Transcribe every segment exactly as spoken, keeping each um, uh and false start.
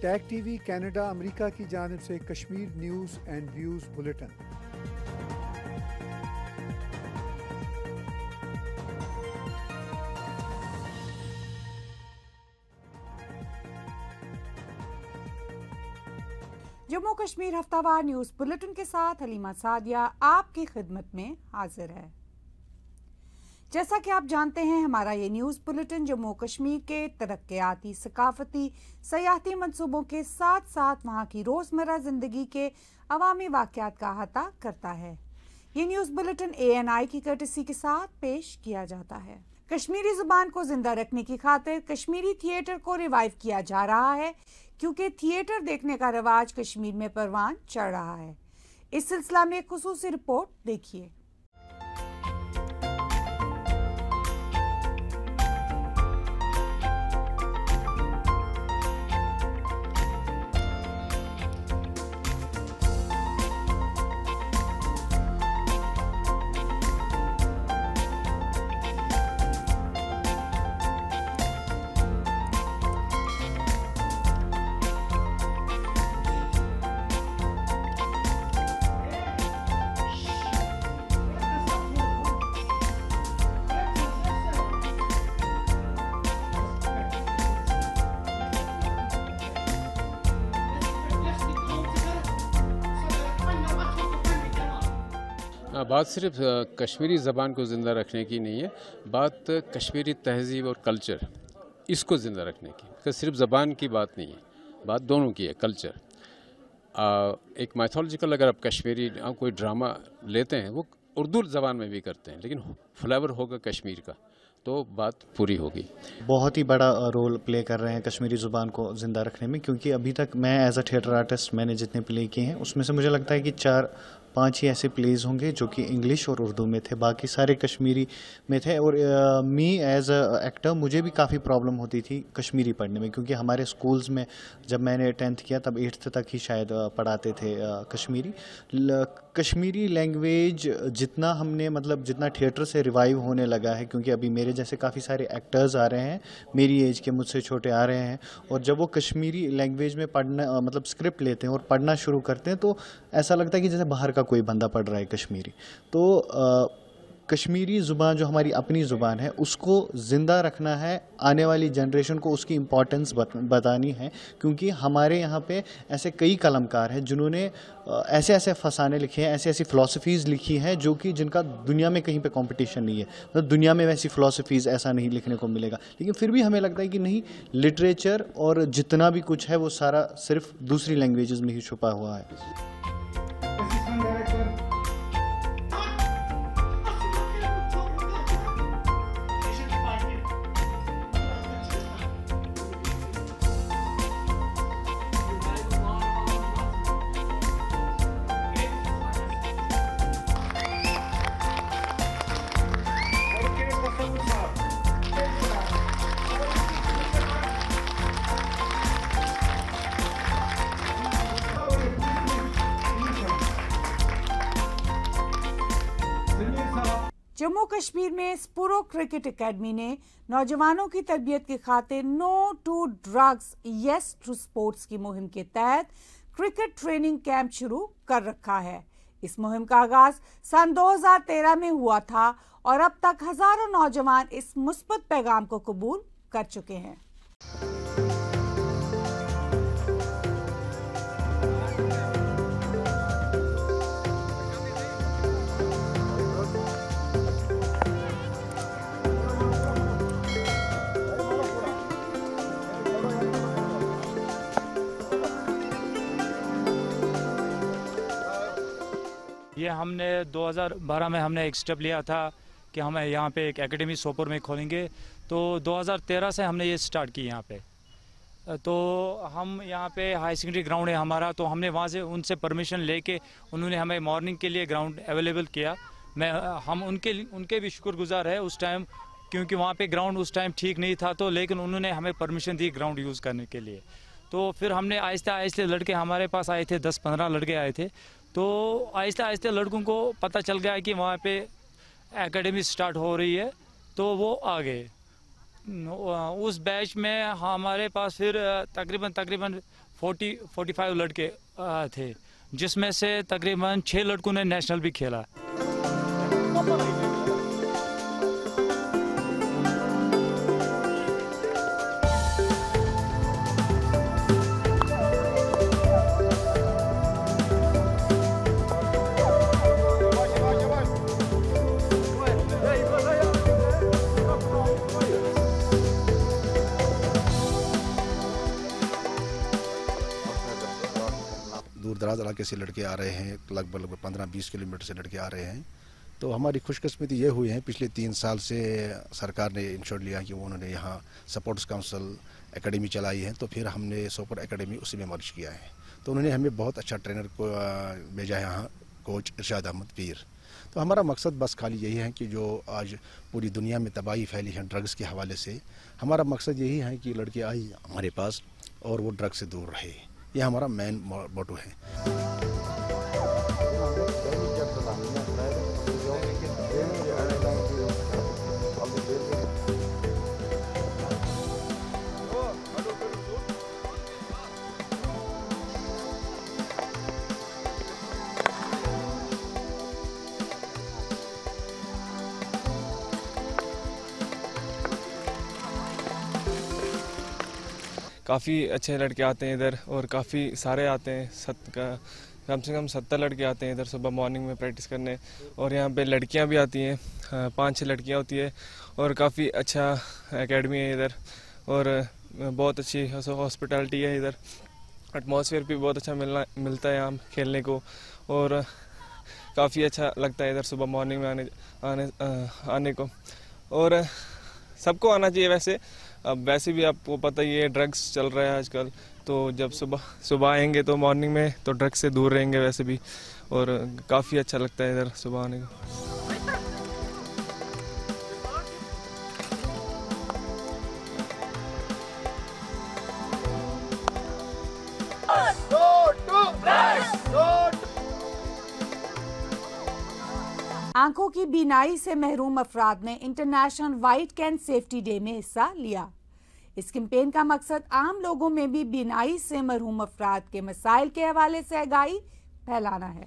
Tag TV Canada America की जानिब से Kashmir news and views bulletin. Jammu Kashmir हफ्तावार न्यूज़ बुलेटिन के साथ हलीमा सादिया आपकी खिदमत में हाजिर है। जैसा कि आप जानते हैं, हमारा ये न्यूज़ बुलेटिन जम्मू कश्मीर के तरक्याती, सकाफती, सयाहती मंसूबों के साथ साथ वहाँ की रोज़मर्रा ज़िंदगी के अवामी वाक़यात का अहाता करता है। ये news bulletin A N I की कर्टसी के साथ पेश किया जाता है। कश्मीरी ज़ुबान को जिंदा रखने की खातिर कश्मीरी थिएटर को रिवाइव किया जा रहा है, क्योंकि थिएटर देखने का रिवाज कश्मीर में परवान चढ़ रहा है। इस सिलसिला में एक खुसूसी रिपोर्ट देखिए। बात सिर्फ कश्मीरी ज़बान को ज़िंदा रखने की नहीं है, बात कश्मीरी तहज़ीब और कल्चर, इसको ज़िंदा रखने की। तो सिर्फ ज़बान की बात नहीं है, बात दोनों की है। कल्चर एक माइथोलॉजिकल, अगर आप कश्मीरी आप कोई ड्रामा लेते हैं, वो उर्दू ज़बान में भी करते हैं, लेकिन फ्लेवर होगा कश्मीर का, तो बात पूरी होगी। बहुत ही बड़ा रोल प्ले कर रहे हैं कश्मीरी ज़ुबान को ज़िंदा रखने में, क्योंकि अभी तक मैं एज अ थिएटर आर्टिस्ट मैंने जितने प्ले किए हैं उसमें से मुझे लगता है कि चार पांच ही ऐसे प्लेज होंगे जो कि इंग्लिश और उर्दू में थे, बाकी सारे कश्मीरी में थे। और मी एज अ एक्टर मुझे भी काफ़ी प्रॉब्लम होती थी कश्मीरी पढ़ने में, क्योंकि हमारे स्कूल्स में जब मैंने टेंथ किया तब एट्थ तक ही शायद पढ़ाते थे कश्मीरी। कश्मीरी लैंग्वेज जितना हमने मतलब जितना थिएटर से रिवाइव होने लगा है, क्योंकि अभी मेरे जैसे काफ़ी सारे एक्टर्स आ रहे हैं मेरी एज के, मुझसे छोटे आ रहे हैं, और जब वो कश्मीरी लैंग्वेज में पढ़ना मतलब स्क्रिप्ट लेते हैं और पढ़ना शुरू करते हैं तो ऐसा लगता है कि जैसे बाहर का कोई बंदा पढ़ रहा है कश्मीरी। तो आ, कश्मीरी ज़ुबान जो हमारी अपनी ज़ुबान है उसको ज़िंदा रखना है, आने वाली जनरेशन को उसकी इम्पोर्टेंस बतानी है, क्योंकि हमारे यहाँ पे ऐसे कई कलमकार हैं जिन्होंने ऐसे ऐसे फसाने लिखे हैं, ऐसी ऐसी फ़िलासफ़ीज़ लिखी हैं जो कि जिनका दुनिया में कहीं पे कंपटीशन नहीं है। तो दुनिया में वैसी फ़िलासफ़ीज़ ऐसा नहीं लिखने को मिलेगा, लेकिन फिर भी हमें लगता है कि नहीं, लिटरेचर और जितना भी कुछ है वो सारा सिर्फ दूसरी लैंग्वेजेस में ही छुपा हुआ है। जम्मू कश्मीर में स्पुरो क्रिकेट एकेडमी ने नौजवानों की तरबियत की खातिर no to drugs yes to sports की मुहिम के तहत क्रिकेट ट्रेनिंग कैंप शुरू कर रखा है। इस मुहिम का आगाज सन दो हज़ार तेरह में हुआ था और अब तक हजारों नौजवान इस मुस्बत पैगाम को कबूल कर चुके हैं। ये हमने दो हज़ार बारह में हमने एक स्टेप लिया था कि हम यहाँ पे एक एकेडमी सोपोर में खोलेंगे, तो दो हज़ार तेरह से हमने ये स्टार्ट की यहाँ पे। तो हम यहाँ पे हाई सेकेंडरी ग्राउंड है हमारा, तो हमने वहाँ से उनसे परमिशन लेके उन्होंने हमें मॉर्निंग के लिए ग्राउंड अवेलेबल किया। मैं हम उनके उनके भी शुक्रगुजार है उस टाइम, क्योंकि वहाँ पे ग्राउंड उस टाइम ठीक नहीं था, तो लेकिन उन्होंने हमें परमिशन दी ग्राउंड यूज़ करने के लिए। तो फिर हमने आहिस्ते आहिस्ते लड़के हमारे पास आए थे, दस पंद्रह लड़के आए थे, तो आहिस्ते आहिस्ते लड़कों को पता चल गया कि वहाँ पे एकेडमी स्टार्ट हो रही है, तो वो आ गए। उस बैच में हमारे पास फिर तकरीबन तकरीबन फोर्टी फोर्टी फाइव लड़के आ, थे, जिसमें से तकरीबन छः लड़कों ने नेशनल भी खेला। दूर दराज इलाके से लड़के आ रहे हैं, लगभग लगभग पंद्रह बीस किलोमीटर से लड़के आ रहे हैं। तो हमारी खुशकिस्मती ये हुई है, पिछले तीन साल से सरकार ने इंश्योर लिया कि उन्होंने यहाँ स्पोर्ट्स काउंसिल एकेडमी चलाई है, तो फिर हमने सोपर एकेडमी उसी में मर्ज किया है। तो उन्होंने हमें बहुत अच्छा ट्रेनर को भेजा है यहाँ, कोच इरशाद अहमद पीर। तो हमारा मकसद बस खाली यही है कि जो आज पूरी दुनिया में तबाही फैली है ड्रग्स के हवाले से, हमारा मकसद यही है कि लड़के आए हमारे पास और वो ड्रग्स से दूर रहे। ये हमारा मेन मोटो है। काफ़ी अच्छे लड़के आते हैं इधर और काफ़ी सारे आते हैं, सत का कम से कम सत्तर लड़के आते हैं इधर सुबह मॉर्निंग में प्रैक्टिस करने। और यहाँ पे लड़कियाँ भी आती हैं, पाँच छः लड़कियाँ होती है और काफ़ी अच्छा एकेडमी है इधर और बहुत अच्छी हॉस्पिटैलिटी है इधर। एटमॉस्फेयर भी बहुत अच्छा मिलना मिलता है यहाँ खेलने को और काफ़ी अच्छा लगता है इधर सुबह मॉर्निंग में आने आने आने को। और सबको आना चाहिए वैसे। अब वैसे भी आपको पता ही है ड्रग्स चल रहा है आजकल, तो जब सुबह सुबह आएंगे तो मॉर्निंग में तो ड्रग्स से दूर रहेंगे वैसे भी, और काफ़ी अच्छा लगता है इधर सुबह आने को। आंखों की बीनाई से महरूम अफराद ने international white cane safety day में हिस्सा लिया। इस कैंपेन का मकसद आम लोगों में भी बीनाई से महरूम अफराद के मसाइल के हवाले से आगाही फैलाना है।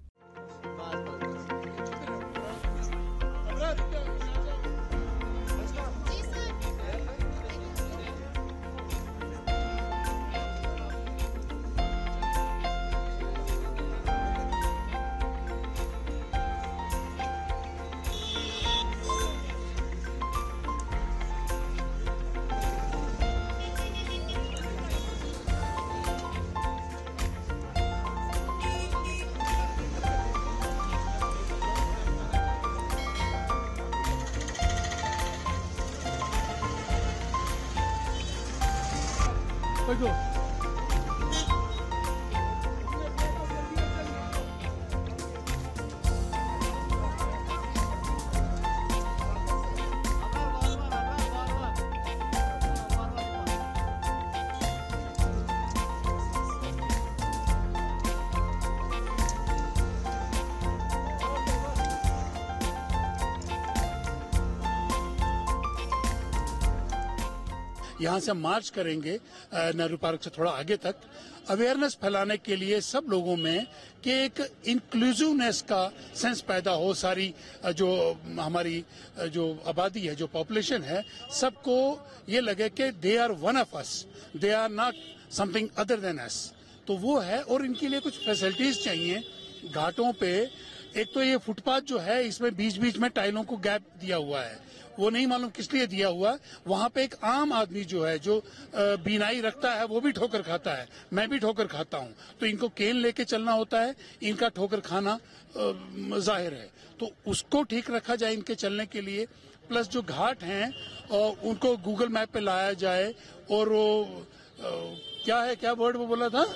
यहाँ से हम मार्च करेंगे नेहरू पार्क से थोड़ा आगे तक, अवेयरनेस फैलाने के लिए सब लोगों में कि एक इंक्लूसिवनेस का सेंस पैदा हो। सारी जो हमारी जो आबादी है, जो पॉपुलेशन है, सबको ये लगे कि they are one of us, they are not something other than us. तो वो है, और इनके लिए कुछ फैसिलिटीज चाहिए घाटों पे। एक तो ये फुटपाथ जो है, इसमें बीच बीच में टाइलों को गैप दिया हुआ है, वो नहीं मालूम किस लिए दिया हुआ। वहां पे एक आम आदमी जो है, जो बीनाई रखता है, वो भी ठोकर खाता है, मैं भी ठोकर खाता हूं। तो इनको केन लेके चलना होता है, इनका ठोकर खाना जाहिर है। तो उसको ठीक रखा जाए इनके चलने के लिए। प्लस जो घाट हैं उनको गूगल मैप पे लाया जाए। और वो क्या है, क्या वर्ड वो बोला था,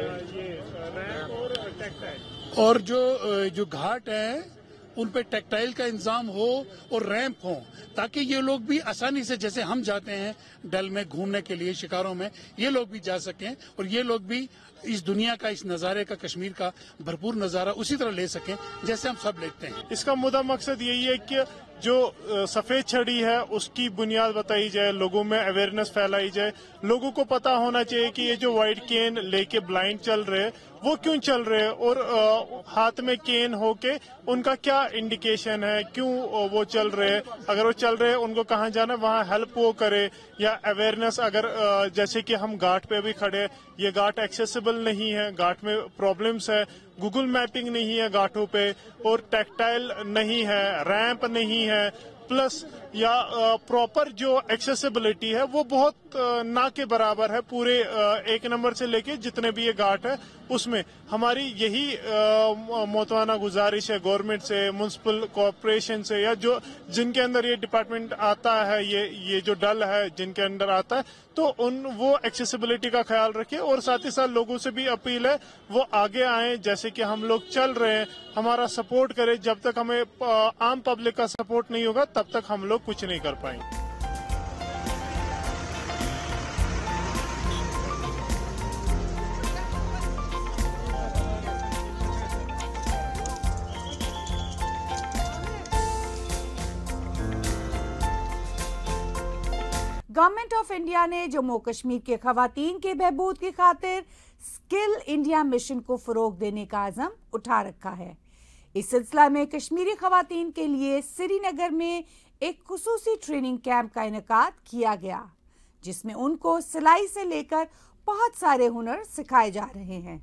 और जो जो घाट है उन पे टेक्टाइल का इंतजाम हो और रैंप हो, ताकि ये लोग भी आसानी से, जैसे हम जाते हैं डल में घूमने के लिए, शिकारों में, ये लोग भी जा सकें और ये लोग भी इस दुनिया का, इस नज़ारे का, कश्मीर का भरपूर नज़ारा उसी तरह ले सकें जैसे हम सब लेते हैं। इसका मुद्दा मकसद यही है कि जो सफेद छड़ी है उसकी बुनियाद बताई जाए, लोगों में अवेयरनेस फैलाई जाए। लोगों को पता होना चाहिए कि ये जो व्हाइट केन लेके ब्लाइंड चल रहे हैं वो क्यों चल रहे हैं, और आ, हाथ में केन होके उनका क्या इंडिकेशन है, क्यों वो चल रहे हैं, अगर वो चल रहे हैं उनको कहाँ जाना है वहाँ हेल्प वो करे, या अवेयरनेस अगर आ, जैसे कि हम घाट पे भी खड़े, ये घाट एक्सेसिबल नहीं है, घाट में प्रॉब्लम्स है, गूगल मैपिंग नहीं है घाटों पे, और टेक्टाइल नहीं है, रैंप नहीं है, प्लस या प्रॉपर जो एक्सेसिबिलिटी है वो बहुत ना के बराबर है पूरे एक नंबर से लेके जितने भी ये घाट है उसमें। हमारी यही मोतवाना गुजारिश है गवर्नमेंट से, म्युनिसिपल कॉरपोरेशन से, या जो जिनके अंदर ये डिपार्टमेंट आता है, ये ये जो डल है जिनके अंदर आता है, तो उन वो एक्सेसिबिलिटी का ख्याल रखें। और साथ ही साथ लोगों से भी अपील है वो आगे आए, जैसे कि हम लोग चल रहे हैं, हमारा सपोर्ट करें। जब तक हमें आम पब्लिक का सपोर्ट नहीं होगा तब तक हम लोग कुछ नहीं कर पाएंगे। गवर्नमेंट ऑफ इंडिया ने जम्मू कश्मीर के खवातीन के बहबूद की खातिर स्किल इंडिया मिशन को फरोग देने का अज़म उठा रखा है। इस सिलसिला में कश्मीरी खवातीन के लिए श्रीनगर में एक खुसूसी ट्रेनिंग कैंप का इनेकाद किया गया, जिसमें उनको सिलाई से लेकर बहुत सारे हुनर सिखाए जा रहे हैं।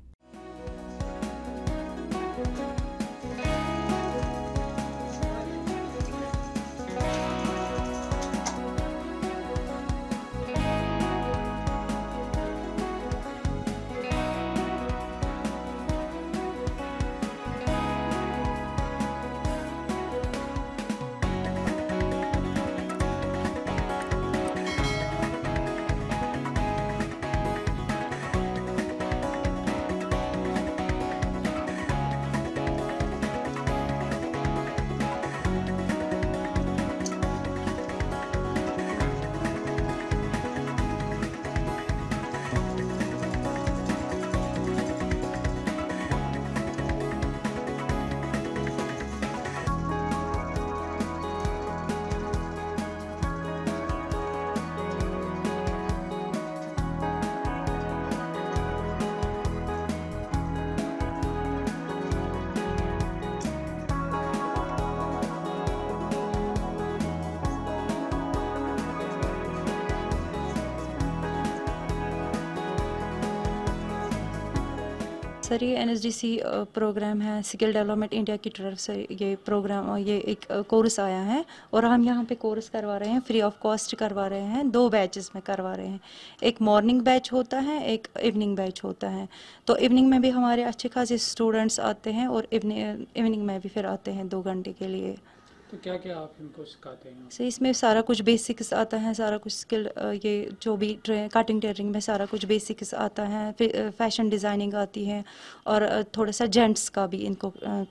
सर ये N S D C programme है, स्किल डेवलपमेंट इंडिया की तरफ से ये प्रोग्राम, ये एक कोर्स आया है और हम यहाँ पे कोर्स करवा रहे हैं, फ्री ऑफ कॉस्ट करवा रहे हैं। दो बैचेस में करवा रहे हैं, एक मॉर्निंग बैच होता है, एक इवनिंग बैच होता है। तो इवनिंग में भी हमारे अच्छे खासे स्टूडेंट्स आते हैं और इवनिंग इवनिंग में भी फिर आते हैं दो घंटे के लिए। तो क्या क्या आप इनको सिखाते हैं? सर इसमें सारा कुछ बेसिक्स आता है, सारा कुछ स्किल, ये जो भी कटिंग टेलरिंग में सारा कुछ बेसिक्स आता है, फिर फैशन डिज़ाइनिंग आती है, और थोड़ा सा जेंट्स का भी इनको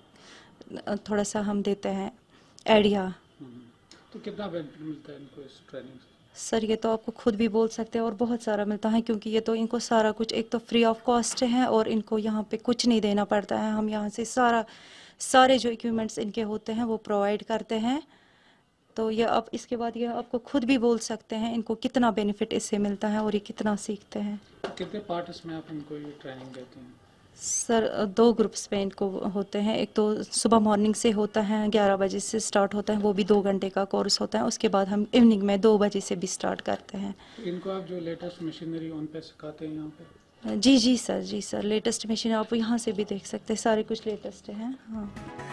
थोड़ा सा हम देते हैं आइडिया। तो कितना बेनिफिट मिलता है इनको इस ट्रेनिंग से? सर ये तो आपको खुद भी बोल सकते हैं, और बहुत सारा मिलता है, क्योंकि ये तो इनको सारा कुछ एक तो फ्री ऑफ कॉस्ट है और इनको यहाँ पे कुछ नहीं देना पड़ता है। हम यहाँ से सारा सारे जो इक्विपमेंट्स इनके होते हैं वो प्रोवाइड करते हैं। तो ये अब इसके बाद ये आपको खुद भी बोल सकते हैं इनको कितना बेनिफिट इससे मिलता है और ये कितना सीखते हैं। कितने पार्ट्स में आप इनको ये ट्रेनिंग देते हैं? सर दो ग्रुप्स में इनको होते हैं, एक तो सुबह मॉर्निंग से होता है, ग्यारह बजे से स्टार्ट होता है, वो भी दो घंटे का कोर्स होता है। उसके बाद हम इवनिंग में दो बजे से भी स्टार्ट करते हैं। तो इनको आप जो लेटेस्ट मशीनरी उन पे सिखाते हैं यहाँ पे? जी जी सर, जी सर, लेटेस्ट मशीन आप यहाँ से भी देख सकते हैं, सारे कुछ लेटेस्ट हैं। हाँ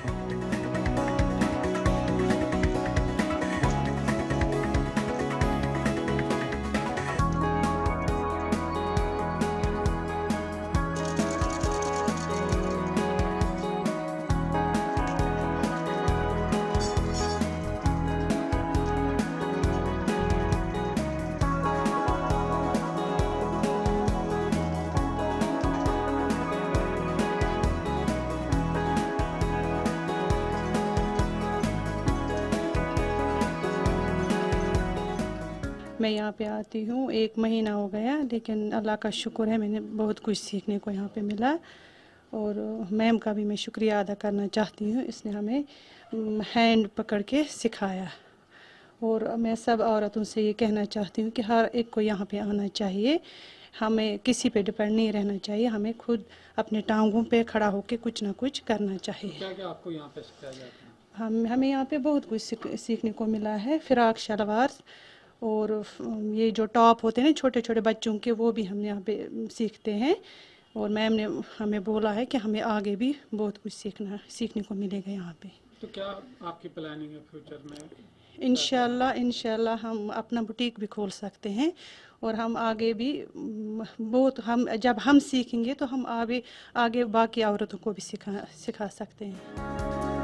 मैं यहाँ पे आती हूँ एक महीना हो गया, लेकिन अल्लाह का शुक्र है मैंने बहुत कुछ सीखने को यहाँ पे मिला। और मैम का भी मैं शुक्रिया अदा करना चाहती हूँ, इसने हमें हैंड पकड़ के सिखाया। और मैं सब औरतों से ये कहना चाहती हूँ कि हर एक को यहाँ पे आना चाहिए, हमें किसी पे डिपेंड नहीं रहना चाहिए, हमें खुद अपने टांगों पे खड़ा होकर कुछ ना कुछ करना चाहिए। क्या क्या आपको यहाँ पे सिखाया जाता है? हम हमें यहाँ पे बहुत कुछ सीख, सीखने को मिला है। फिराक शलवार और ये जो टॉप होते हैं ना छोटे छोटे बच्चों के, वो भी हम यहाँ पे सीखते हैं। और मैम ने हमें बोला है कि हमें आगे भी बहुत कुछ सीखना सीखने को मिलेगा यहाँ पे। तो क्या आपकी प्लानिंग है फ्यूचर में? इंशाल्लाह इंशाल्लाह हम अपना बुटीक भी खोल सकते हैं और हम आगे भी बहुत हम जब हम सीखेंगे तो हम आगे आगे बाकी औरतों को भी सिखा सिखा सकते हैं।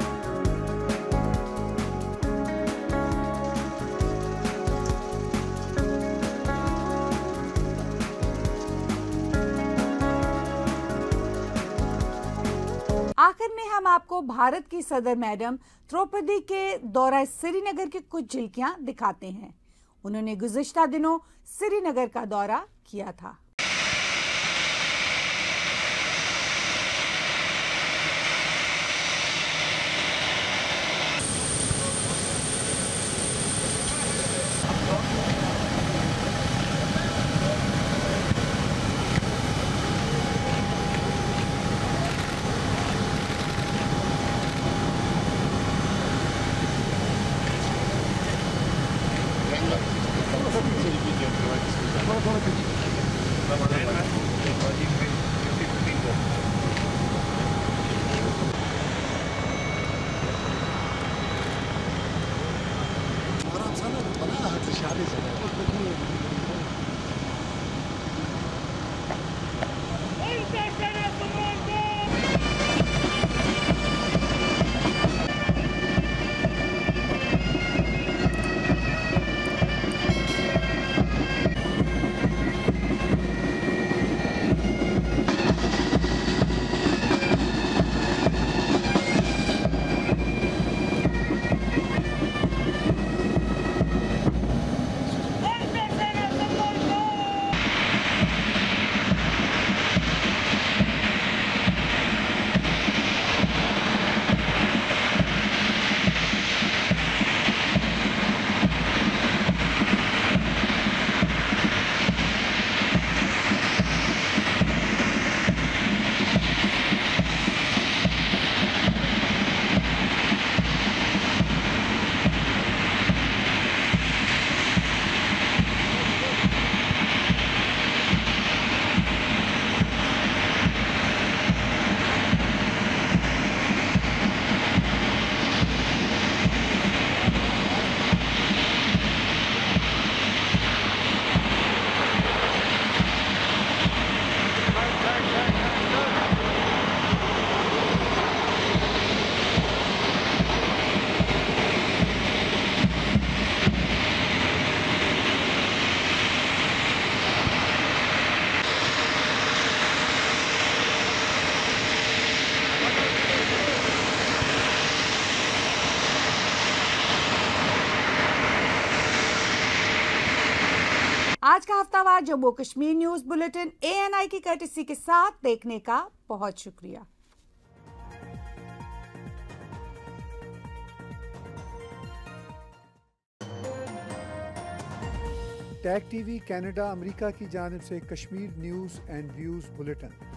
आखिर में हम आपको भारत की सदर मैडम द्रौपदी के दौरा श्रीनगर की कुछ झलकियां दिखाते हैं। उन्होंने गुज़िश्ता दिनों श्रीनगर का दौरा किया था। आज का हफ्तावार Jammu Kashmir news bulletin A N I की कर्टसी के साथ देखने का बहुत शुक्रिया। टैग टीवी कनाडा अमेरिका की जानिब से Kashmir news and views bulletin.